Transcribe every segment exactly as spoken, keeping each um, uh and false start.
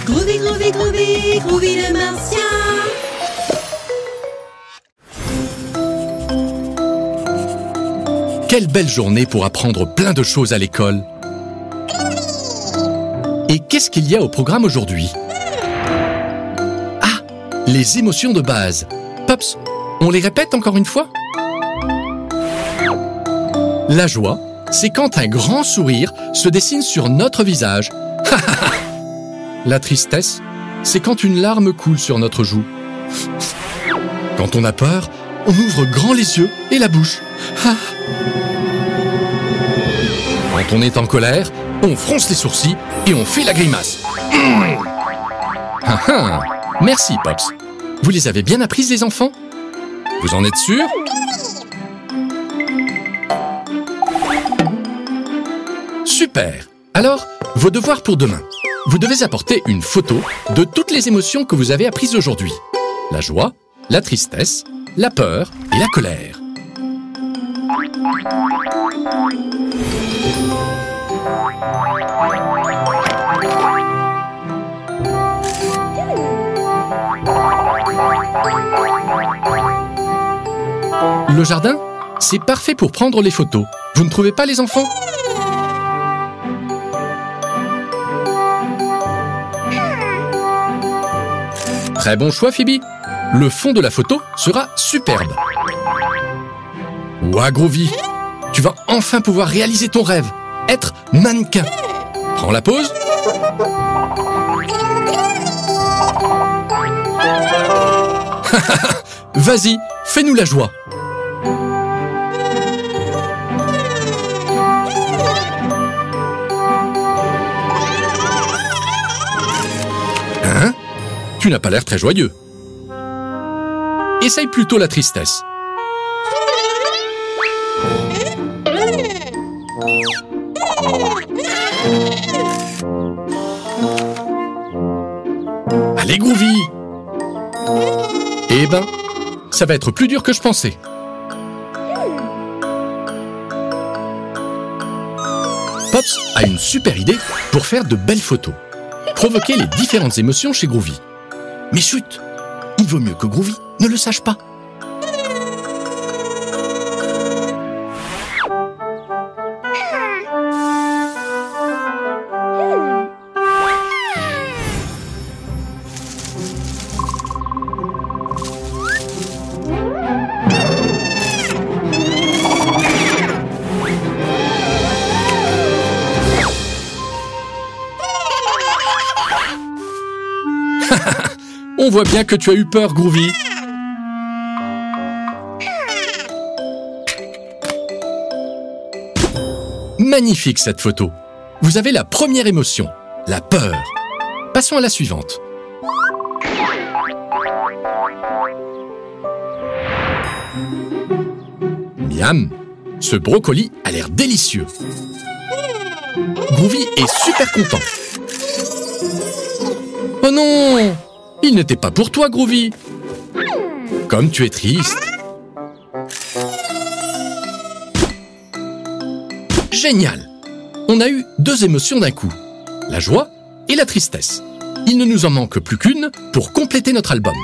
Groovy, Groovy, Groovy, Groovy le martien. Quelle belle journée pour apprendre plein de choses à l'école. Et qu'est-ce qu'il y a au programme aujourd'hui? Ah, les émotions de base. Pops, on les répète encore une fois? La joie, c'est quand un grand sourire se dessine sur notre visage. La tristesse, c'est quand une larme coule sur notre joue. Quand on a peur, on ouvre grand les yeux et la bouche. Quand on est en colère, on fronce les sourcils et on fait la grimace. Merci, Pops. Vous les avez bien apprises, les enfants? Vous en êtes sûrs? Super! Alors, vos devoirs pour demain. Vous devez apporter une photo de toutes les émotions que vous avez apprises aujourd'hui. La joie, la tristesse, la peur et la colère. Le jardin, c'est parfait pour prendre les photos. Vous ne trouvez pas, les enfants? Très bon choix, Phoebe. Le fond de la photo sera superbe. Ouah, Groovy, tu vas enfin pouvoir réaliser ton rêve, être mannequin. Prends la pause. Vas-y, fais-nous la joie. Hein? Tu n'as pas l'air très joyeux. Essaye plutôt la tristesse. Allez, Groovy! Eh ben, ça va être plus dur que je pensais. Pops a une super idée pour faire de belles photos. Provoquer les différentes émotions chez Groovy. Mais chut! Il vaut mieux que Groovy ne le sache pas. On voit bien que tu as eu peur, Groovy. Magnifique cette photo. Vous avez la première émotion, la peur. Passons à la suivante. Miam, ce brocoli a l'air délicieux. Groovy est super content. Oh non! Il n'était pas pour toi, Groovy. Comme tu es triste. Génial! On a eu deux émotions d'un coup, la joie et la tristesse. Il ne nous en manque plus qu'une pour compléter notre album.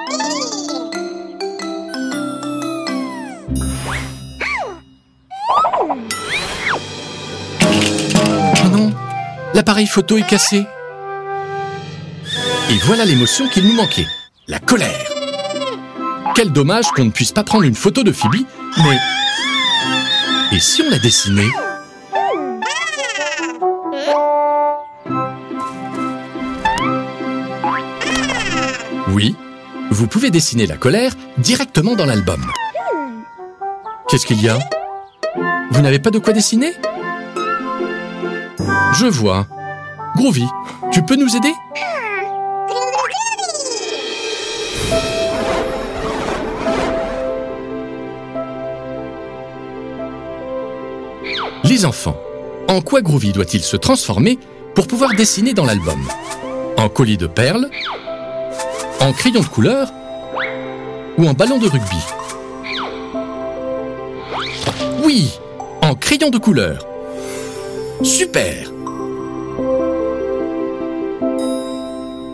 Oh non! L'appareil photo est cassé. Et voilà l'émotion qu'il nous manquait, la colère. Quel dommage qu'on ne puisse pas prendre une photo de Phoebe, mais... Et si on la dessinait? Oui, vous pouvez dessiner la colère directement dans l'album. Qu'est-ce qu'il y a? Vous n'avez pas de quoi dessiner? Je vois. Groovy, tu peux nous aider? Les enfants, en quoi Groovy doit-il se transformer pour pouvoir dessiner dans l'album? En collier de perles? En crayon de couleur? Ou en ballon de rugby? Oui, en crayon de couleur. Super!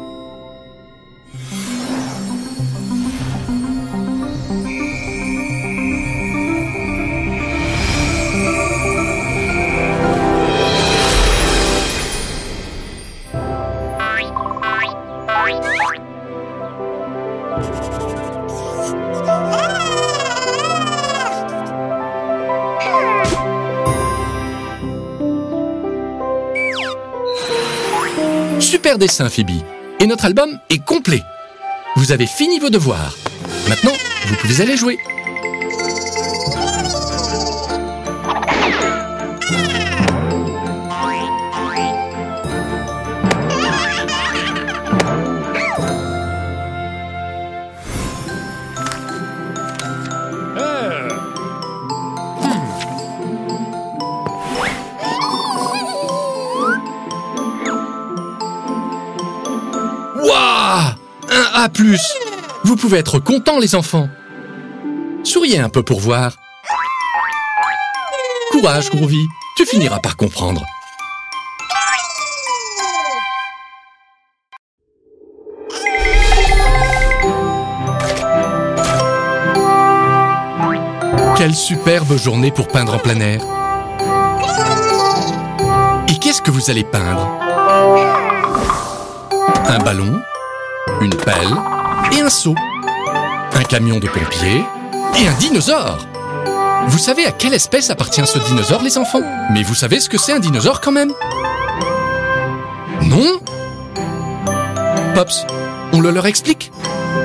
super dessin, Phoebe. Et notre album est complet. Vous avez fini vos devoirs. Maintenant, vous pouvez aller jouer. Waouh! Un A plus! Vous pouvez être contents, les enfants. Souriez un peu pour voir. Courage, Groovy. Tu finiras par comprendre. Quelle superbe journée pour peindre en plein air. Et qu'est-ce que vous allez peindre? Un ballon, une pelle et un seau. Un camion de pompiers et un dinosaure. Vous savez à quelle espèce appartient ce dinosaure, les enfants? Mais vous savez ce que c'est un dinosaure quand même? Non? Pops, on le leur explique?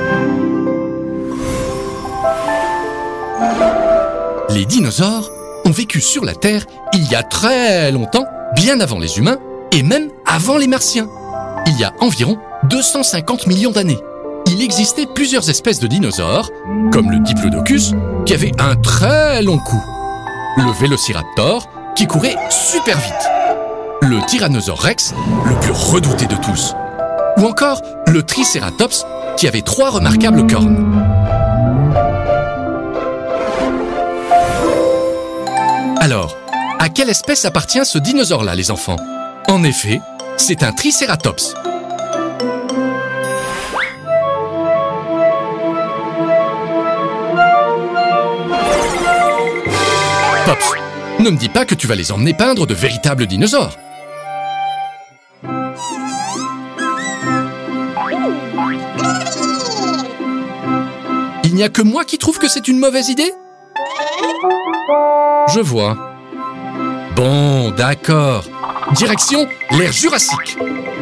Les dinosaures ont vécu sur la Terre il y a très longtemps, bien avant les humains et même avant les martiens. Il y a environ deux cent cinquante millions d'années. Il existait plusieurs espèces de dinosaures, comme le Diplodocus, qui avait un très long cou, le Vélociraptor, qui courait super vite, le Tyrannosaure Rex, le plus redouté de tous, ou encore le Triceratops, qui avait trois remarquables cornes. Alors, à quelle espèce appartient ce dinosaure-là, les enfants? En effet, c'est un Triceratops. Pops, ne me dis pas que tu vas les emmener peindre de véritables dinosaures. Il n'y a que moi qui trouve que c'est une mauvaise idée? Je vois. Bon, d'accord. Direction l'ère Jurassique.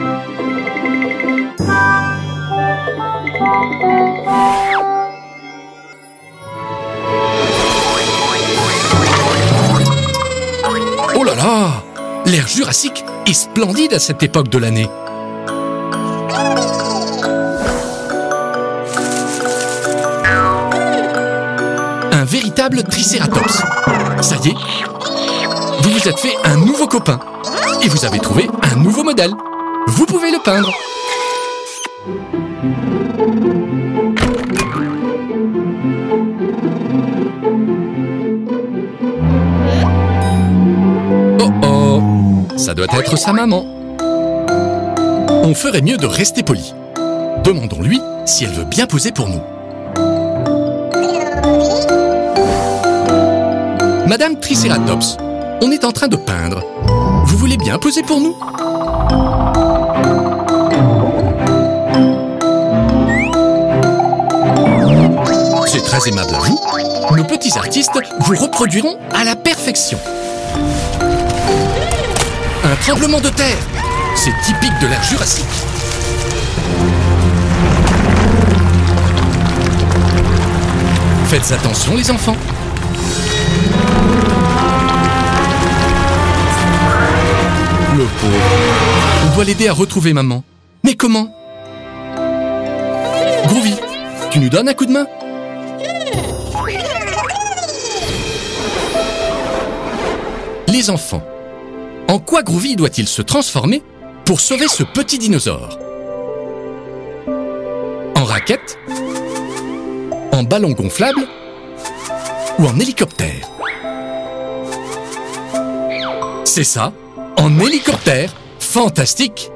Oh là là! L'ère Jurassique est splendide à cette époque de l'année. Un véritable Triceratops. Ça y est, vous vous êtes fait un nouveau copain. Et vous avez trouvé un nouveau modèle. Vous pouvez le peindre. Oh oh, ça doit être sa maman. On ferait mieux de rester poli. Demandons-lui si elle veut bien poser pour nous. Madame Triceratops, on est en train de peindre. Vous voulez bien poser pour nous? C'est très aimable à vous. Nos petits artistes vous reproduiront à la perfection. Un tremblement de terre. C'est typique de l'ère Jurassique. Faites attention, les enfants. Le pauvre. On doit l'aider à retrouver maman. Mais comment? Groovy, tu nous donnes un coup de main? Les enfants, en quoi Groovy doit-il se transformer pour sauver ce petit dinosaure? En raquette? En ballon gonflable? Ou en hélicoptère? C'est ça, en hélicoptère. Fantastique!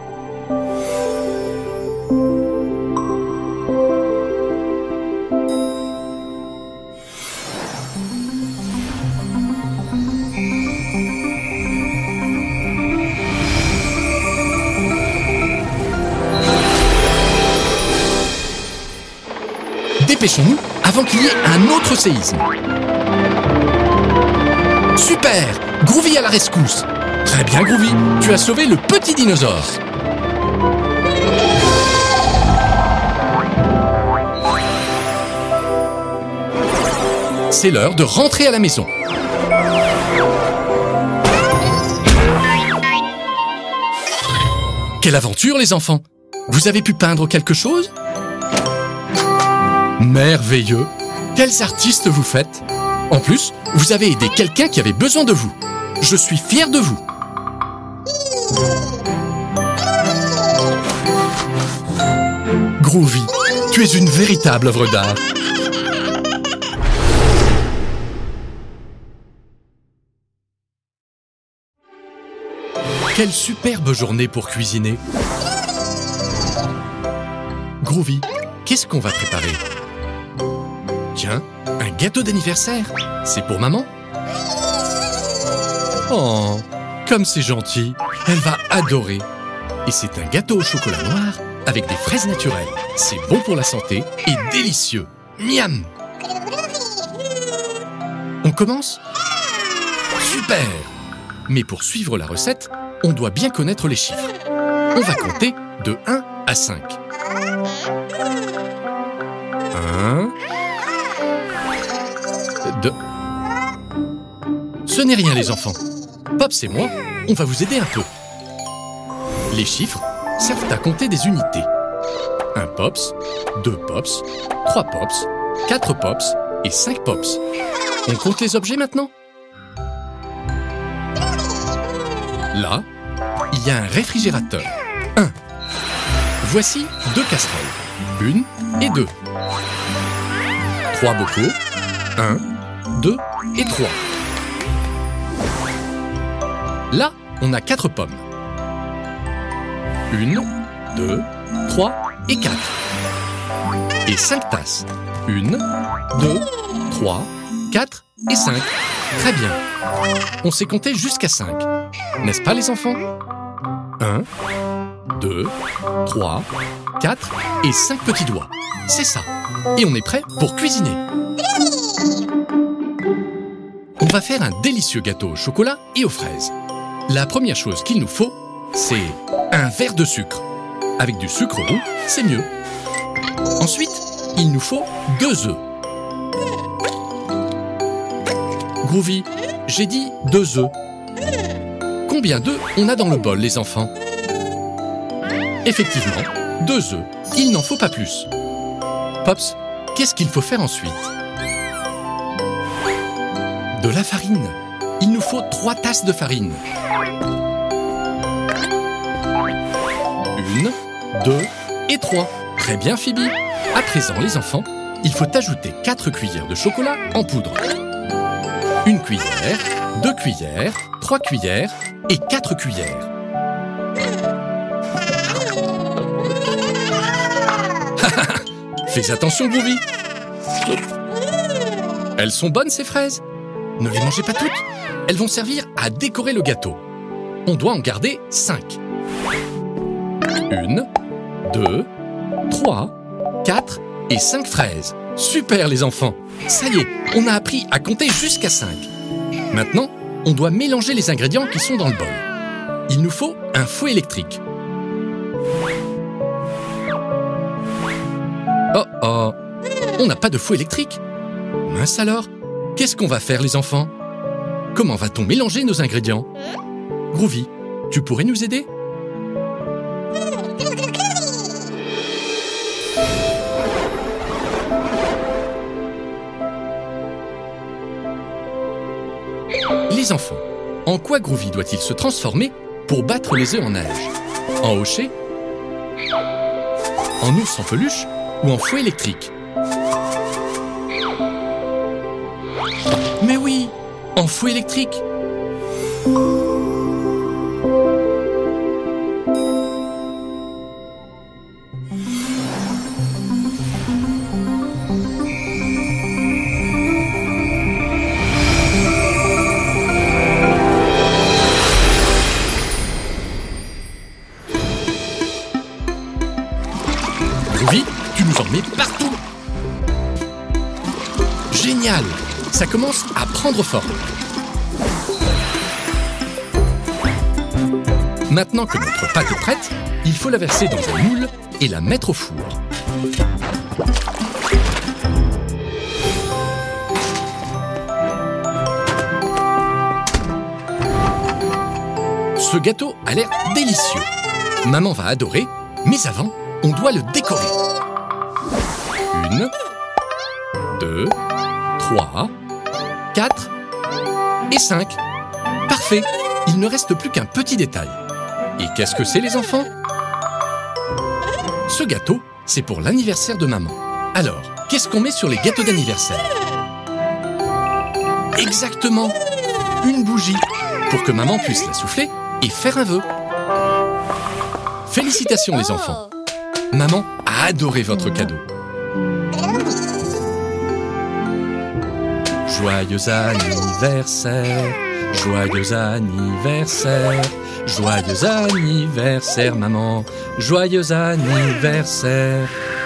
Dépêchons-nous avant qu'il y ait un autre séisme. Super! Groovy à la rescousse! Très bien, Groovy, tu as sauvé le petit dinosaure. C'est l'heure de rentrer à la maison. Quelle aventure, les enfants! Vous avez pu peindre quelque chose? Merveilleux! Quels artistes vous faites! En plus, vous avez aidé quelqu'un qui avait besoin de vous. Je suis fier de vous. Groovy, tu es une véritable œuvre d'art. Quelle superbe journée pour cuisiner. Groovy, qu'est-ce qu'on va préparer? Tiens, un gâteau d'anniversaire. C'est pour maman? Oh, comme c'est gentil. Elle va adorer. Et c'est un gâteau au chocolat noir avec des fraises naturelles. C'est bon pour la santé et délicieux. Miam! On commence? Super! Mais pour suivre la recette, on doit bien connaître les chiffres. On va compter de un à cinq. un, deux... Ce n'est rien, les enfants. Pops et moi, on va vous aider un peu. Les chiffres servent à compter des unités. Un pops, deux pops, trois pops, quatre pops et cinq pops. On compte les objets maintenant? Là, il y a un réfrigérateur. Un. Voici deux casseroles. Une et deux. Trois bocaux. Un, deux et trois. Là, on a quatre pommes. Une, deux, trois et quatre. Et cinq tasses. Une, deux, trois, quatre et cinq. Très bien. On sait compter jusqu'à cinq. N'est-ce pas, les enfants? Un, deux, trois, quatre et cinq petits doigts. C'est ça. Et on est prêt pour cuisiner. On va faire un délicieux gâteau au chocolat et aux fraises. La première chose qu'il nous faut, c'est un verre de sucre. Avec du sucre roux, c'est mieux. Ensuite, il nous faut deux œufs. Groovy, j'ai dit deux œufs. Combien d'œufs on a dans le bol, les enfants? Effectivement, deux œufs. Il n'en faut pas plus. Pops, qu'est-ce qu'il faut faire ensuite? De la farine. Il nous faut trois tasses de farine. Une, deux et trois. Très bien, Phoebe. À présent, les enfants, il faut ajouter quatre cuillères de chocolat en poudre. Une cuillère, deux cuillères, trois cuillères et quatre cuillères. Fais attention, Groovy. Elles sont bonnes, ces fraises. Ne les mangez pas toutes. Elles vont servir à décorer le gâteau. On doit en garder cinq. Une, deux, trois, quatre et cinq fraises. Super, les enfants. Ça y est, on a appris à compter jusqu'à cinq. Maintenant, on doit mélanger les ingrédients qui sont dans le bol. Il nous faut un fouet électrique. Oh oh, on n'a pas de fouet électrique. Mince alors, qu'est-ce qu'on va faire, les enfants? Comment va-t-on mélanger nos ingrédients? Groovy, tu pourrais nous aider? Les enfants, en quoi Groovy doit-il se transformer pour battre les œufs en neige? En hocher? En ours en peluche? Ou en fouet électrique? Mais oui, en fouet électrique. Groovy, tu nous en mets partout. Génial! Ça commence à prendre forme. Maintenant que notre pâte est prête, il faut la verser dans un moule et la mettre au four. Ce gâteau a l'air délicieux. Maman va adorer, mais avant, on doit le décorer. Une, deux, trois, quatre et cinq. Parfait, il ne reste plus qu'un petit détail. Et qu'est-ce que c'est, les enfants? Ce gâteau, c'est pour l'anniversaire de maman. Alors, qu'est-ce qu'on met sur les gâteaux d'anniversaire? Exactement, une bougie, pour que maman puisse la souffler et faire un vœu. Félicitations les enfants. Maman a adoré votre cadeau. Joyeux anniversaire, joyeux anniversaire, joyeux anniversaire maman, joyeux anniversaire.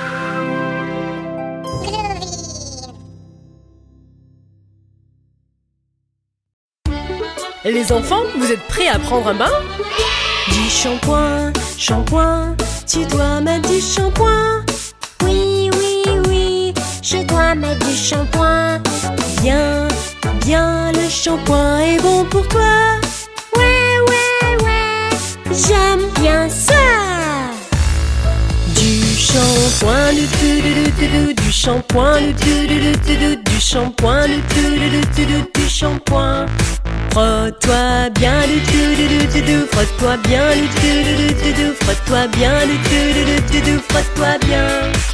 Les enfants, vous êtes prêts à prendre un bain? Du shampoing, shampoing, tu dois mettre du shampoing. Oui, oui, oui, je dois mettre du shampoing. Bien, bien, le shampoing est bon pour toi. Ouais, ouais, ouais, j'aime bien ça. Du shampoing, du du du du du du shampoing, du du du du du du shampoing, du du du du du du shampoing. Frotte-toi bien, du du du du du, frotte-toi bien, du du du du du, frotte-toi bien, du du du du du, frotte-toi bien.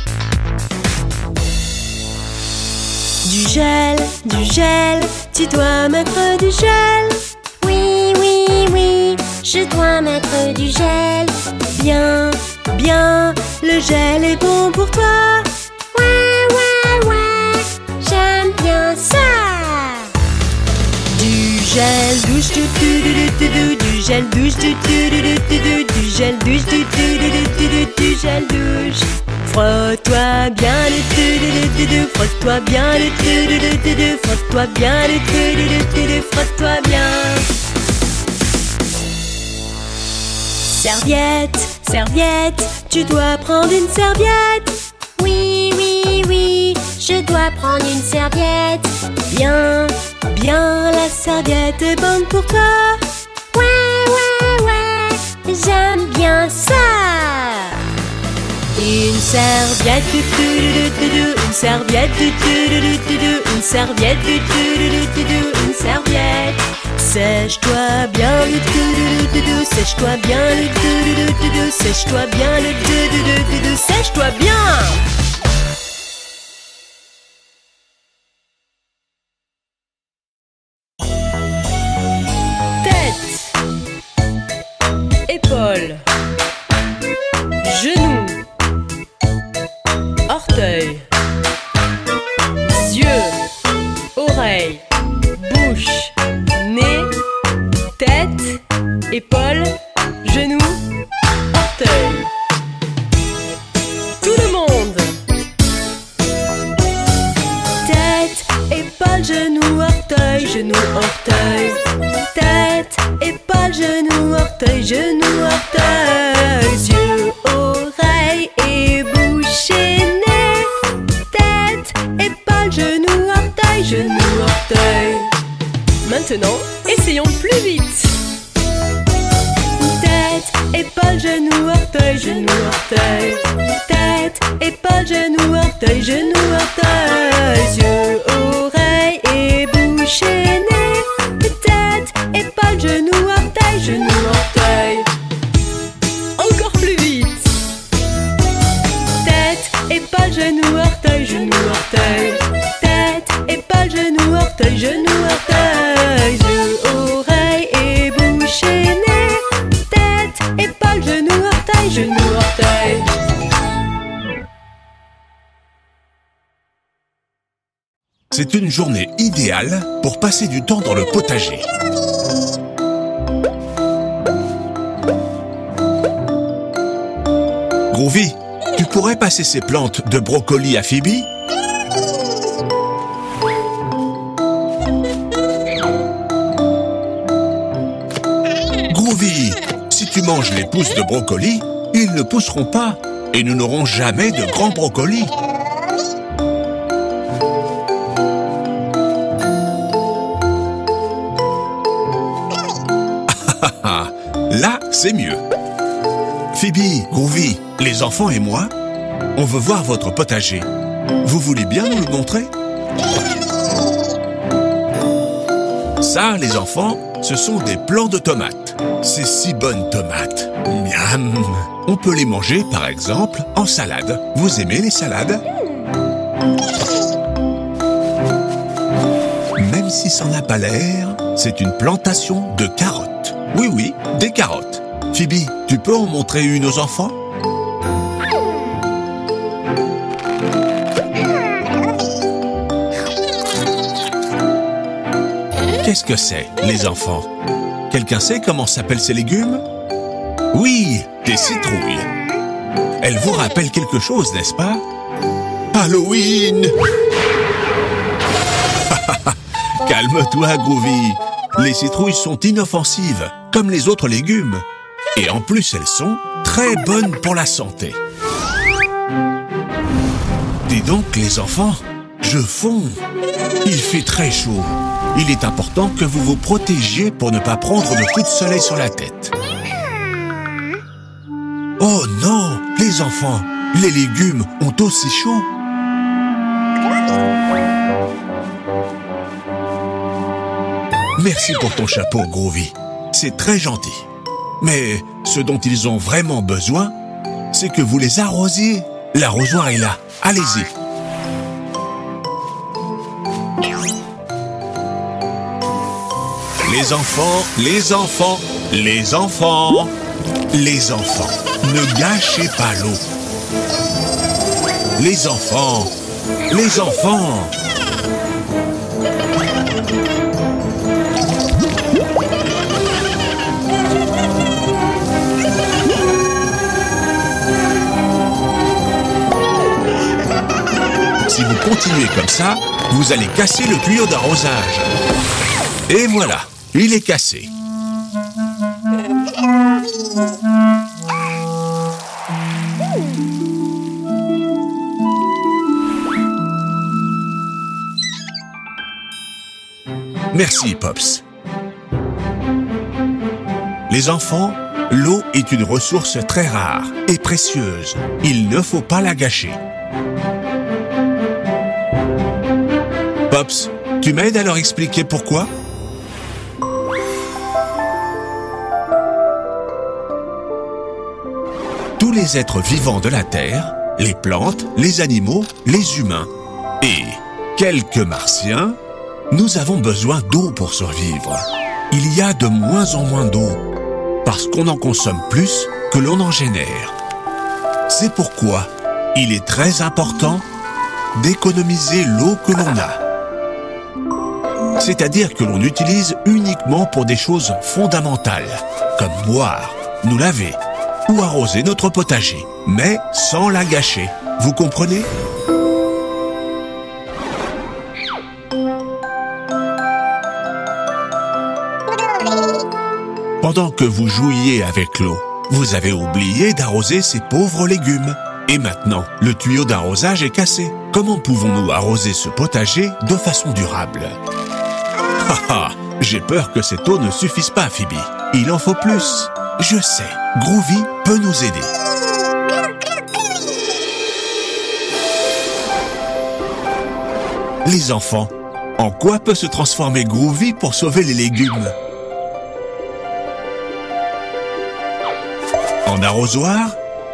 Du gel, du gel, tu dois mettre du gel. Oui, oui, oui, je dois mettre du gel. Bien, bien, le gel est bon pour toi. Ouais, ouais, ouais, j'aime bien ça. Du gel douche, du du du du du, du gel douche, du du du du du, du gel douche, du du du du du, du gel douche. Frotte-toi bien, du du du du du, frotte-toi bien, du du du du du, frotte-toi bien, du du du du du, frotte-toi bien. Serviette, serviette, tu dois prendre une serviette. Oui, oui, oui, je dois prendre une serviette. Bien, bien, la serviette est bonne pour toi. Ouais, ouais, ouais, j'aime bien ça. Une serviette, du du du du du, une serviette, du du du du du, une serviette, du du du du du, une serviette. Sèche-toi bien, le du du du du, sèche-toi bien, le du du du du, sèche-toi bien, le du du du du, sèche-toi bien. Épaules, genoux, orteils, yeux, oreilles, bouche, nez, tête, épaules, genoux, orteils. Tout le monde. Tête, épaules, genoux, orteils, genoux, orteils. Tête, épaules, genoux, orteils, genoux, orteils. Yeux, oreilles et bouche et nez. Tête, épaules, genoux, orteils, genoux, orteils. Maintenant, essayons plus vite. Tête, épaules, genoux, orteils, genoux, orteils. Tête, épaules, genoux, orteils, genoux, orteils. Yeux, oreilles et bouche et nez. Tête, épaules, genoux, orteils, genoux, orteils. Encore plus vite. Tête, épaules, genoux, orteils, genoux, orteils. Tête, épaules, genoux, orteils, genoux, orteils. Yeux, oreilles et bouche et nez. Tête, épaules, genoux, orteils, genoux, orteils. C'est une journée idéale pour passer du temps dans le potager. Groovy, tu pourrais passer ces plantes de brocoli à Phoebe? Groovy, si tu manges les pousses de brocoli, ils ne pousseront pas et nous n'aurons jamais de grands brocolis. c'est mieux. Phoebe, Groovy, les enfants et moi, on veut voir votre potager. Vous voulez bien nous le montrer? Ça, les enfants, ce sont des plants de tomates. Ces si bonnes tomates. Miam! On peut les manger, par exemple, en salade. Vous aimez les salades? Même si ça n'a pas l'air, c'est une plantation de carottes. Oui, oui, des carottes. Phoebe, tu peux en montrer une aux enfants? Qu'est-ce que c'est, les enfants? Quelqu'un sait comment s'appellent ces légumes? Oui, des citrouilles. Elles vous rappellent quelque chose, n'est-ce pas? Halloween! Calme-toi, Groovy. Les citrouilles sont inoffensives, comme les autres légumes. Et en plus, elles sont très bonnes pour la santé. Dis donc, les enfants, je fonds. Il fait très chaud. Il est important que vous vous protégiez pour ne pas prendre de coups de soleil sur la tête. Oh non, les enfants, les légumes ont aussi chaud. Merci pour ton chapeau, Groovy. C'est très gentil. Mais ce dont ils ont vraiment besoin, c'est que vous les arrosiez. L'arrosoir est là. Allez-y. Les enfants, les enfants, les enfants, les enfants, ne gâchez pas l'eau. Les enfants, les enfants. Si vous continuez comme ça, vous allez casser le tuyau d'arrosage. Et voilà. Il est cassé. Merci, Pops. Les enfants, l'eau est une ressource très rare et précieuse. Il ne faut pas la gâcher. Pops, tu m'aides à leur expliquer pourquoi? Tous les êtres vivants de la Terre, les plantes, les animaux, les humains et quelques martiens, nous avons besoin d'eau pour survivre. Il y a de moins en moins d'eau parce qu'on en consomme plus que l'on en génère. C'est pourquoi il est très important d'économiser l'eau que l'on a. C'est-à-dire que l'on utilise uniquement pour des choses fondamentales, comme boire, nous laver, ou arroser notre potager, mais sans la gâcher. Vous comprenez? Pendant que vous jouiez avec l'eau, vous avez oublié d'arroser ces pauvres légumes. Et maintenant, le tuyau d'arrosage est cassé. Comment pouvons-nous arroser ce potager de façon durable? Haha, j'ai peur que cette eau ne suffise pas, Phoebe. Il en faut plus. Je sais, Groovy peut nous aider. Les enfants, en quoi peut se transformer Groovy pour sauver les légumes? En arrosoir?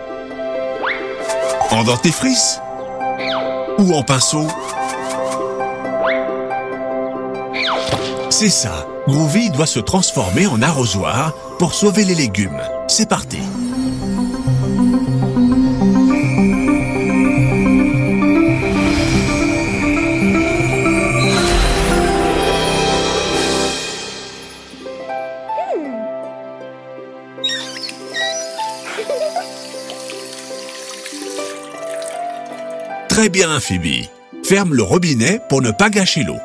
En dentifrice? Ou en pinceau? C'est ça, Groovy doit se transformer en arrosoir pour sauver les légumes. C'est parti. Très bien, Phoebe. Ferme le robinet pour ne pas gâcher l'eau.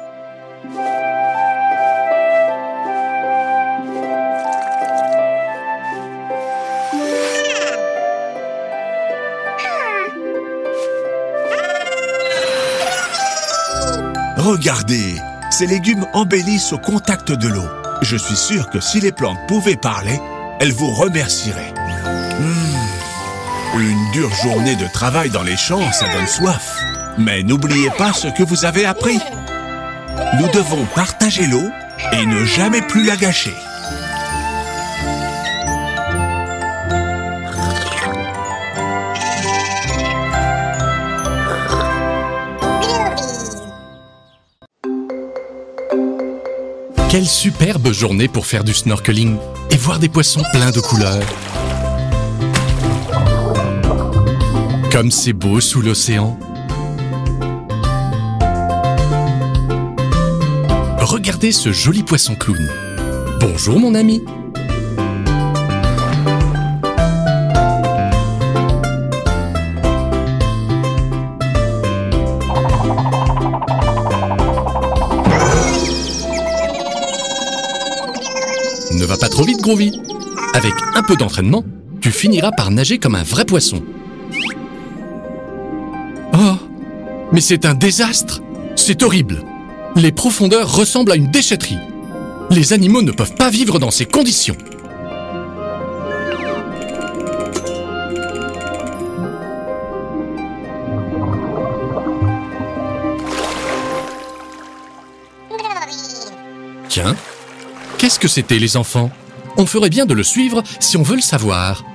Regardez, ces légumes embellissent au contact de l'eau. Je suis sûr que si les plantes pouvaient parler, elle vous remercierait. Mmh. Une dure journée de travail dans les champs, ça donne soif. Mais n'oubliez pas ce que vous avez appris. Nous devons partager l'eau et ne jamais plus la gâcher. Quelle superbe journée pour faire du snorkeling et voir des poissons pleins de couleurs. Comme c'est beau sous l'océan. Regardez ce joli poisson clown. Bonjour mon ami. Ne va pas trop vite, Groovy. Avec un peu d'entraînement, tu finiras par nager comme un vrai poisson. Oh, mais c'est un désastre. C'est horrible. Les profondeurs ressemblent à une déchetterie. Les animaux ne peuvent pas vivre dans ces conditions. Tiens, qu'est-ce que c'était, les enfants? On ferait bien de le suivre si on veut le savoir.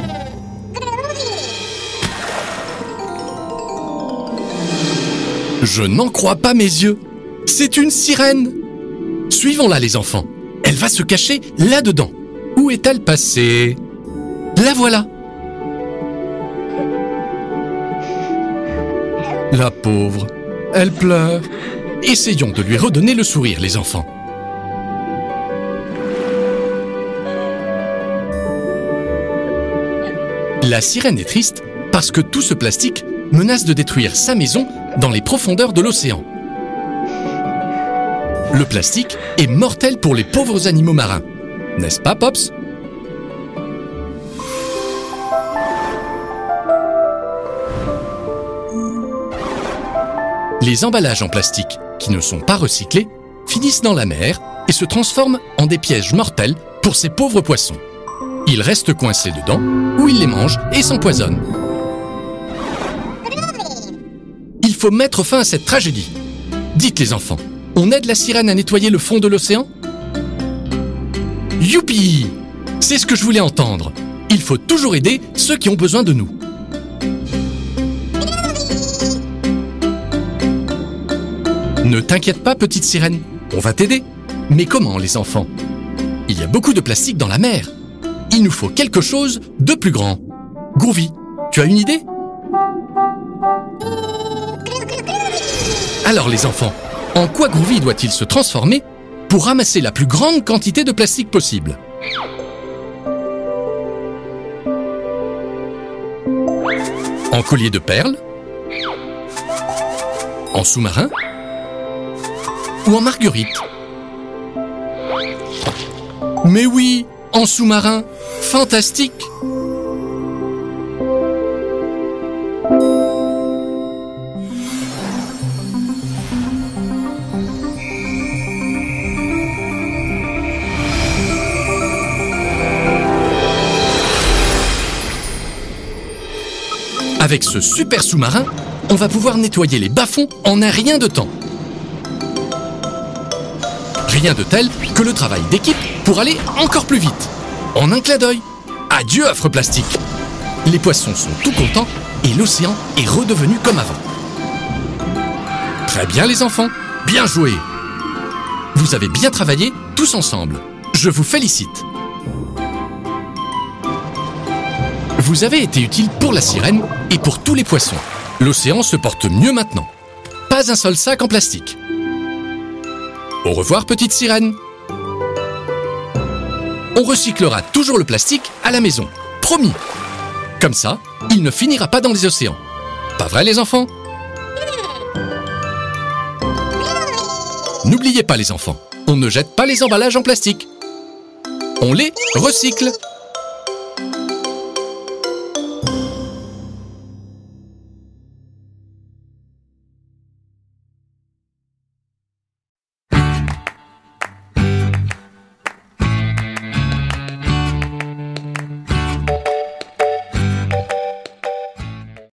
Je n'en crois pas mes yeux. C'est une sirène. Suivons-la, les enfants. Elle va se cacher là-dedans. Où est-elle passée? La voilà. La pauvre. Elle pleure. Essayons de lui redonner le sourire, les enfants. La sirène est triste parce que tout ce plastique menace de détruire sa maison dans les profondeurs de l'océan. Le plastique est mortel pour les pauvres animaux marins. N'est-ce pas, Pops? Les emballages en plastique qui ne sont pas recyclés finissent dans la mer et se transforment en des pièges mortels pour ces pauvres poissons. Ils restent coincés dedans, ou ils les mangent et s'empoisonnent. Il faut mettre fin à cette tragédie. Dites les enfants, on aide la sirène à nettoyer le fond de l'océan? Youpi! C'est ce que je voulais entendre. Il faut toujours aider ceux qui ont besoin de nous. Ne t'inquiète pas, petite sirène, on va t'aider. Mais comment, les enfants? Il y a beaucoup de plastique dans la mer. Il nous faut quelque chose de plus grand. Groovy, tu as une idée? Alors les enfants, en quoi Groovy doit-il se transformer pour ramasser la plus grande quantité de plastique possible? En collier de perles? En sous-marin? Ou en marguerite? Mais oui, en sous-marin! Fantastique! Avec ce super sous-marin, on va pouvoir nettoyer les bas-fonds en un rien de temps. Rien de tel que le travail d'équipe pour aller encore plus vite. En un clin d'œil. Adieu, affreux plastique. Les poissons sont tout contents et l'océan est redevenu comme avant. Très bien, les enfants. Bien joué. Vous avez bien travaillé tous ensemble. Je vous félicite. Vous avez été utile pour la sirène et pour tous les poissons. L'océan se porte mieux maintenant. Pas un seul sac en plastique. Au revoir, petite sirène. On recyclera toujours le plastique à la maison. Promis. Comme ça, il ne finira pas dans les océans. Pas vrai, les enfants? N'oubliez pas, les enfants, on ne jette pas les emballages en plastique. On les recycle.